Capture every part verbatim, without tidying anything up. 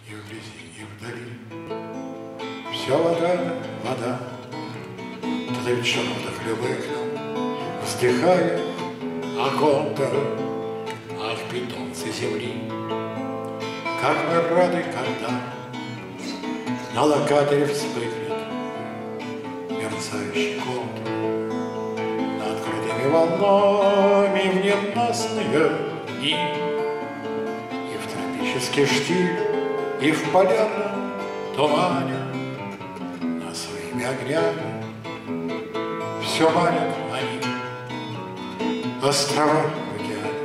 и вблизи, и вдали. Все вода, вода, туда ведь широтах любых, вздыхая о контур, ах, питомцы земли. Как мы рады, когда на локаторе вспыхнет мерцающий контур, над открытыми волнами в ненастные дни, и в тропический штиль, и в полярном тумане над своими огнями все манят они. Острова в океане,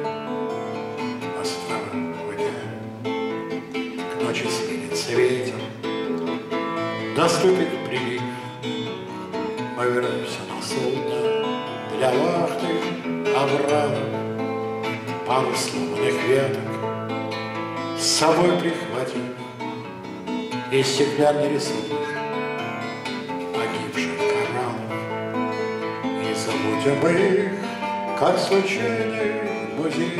острова в океане. К ночи сменится ветер, наступит прилив. Мы вернемся на судно для вахты обратно. Пару сломанных веток с собой прихватив и стеклянный рисунок погибших кораллов. И забудем мы их, как случайный музей,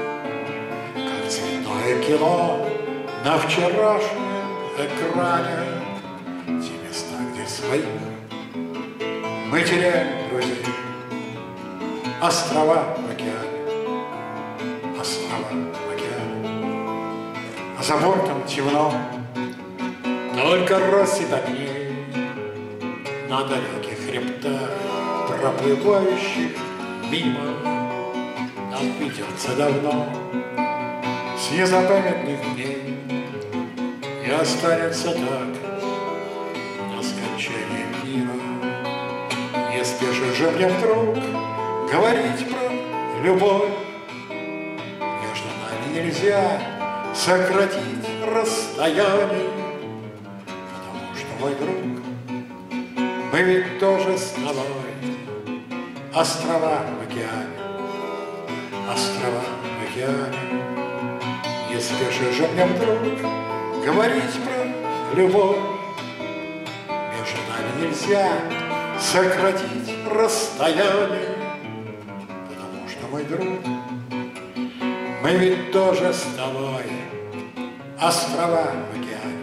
как цветное кино на вчерашнем экране. Те места, где своих мы теряем друзей. Острова в океане, острова в океане. А за бортом темно, только россыпь огней на далеких хребтах, проплывающих мимо. Нам видится давно с незапамятных дней, и останется так до скончания мира. Не спешишь же мне вдруг говорить про любовь, между нами нельзя сократить расстояние, потому что, мой друг, мы ведь тоже с тобой острова в океане, острова в океане. Не спешишь же мне вдруг говорить про любовь, между нами нельзя сократить расстояние, потому что, мой друг, мы ведь тоже с тобой острова в океане.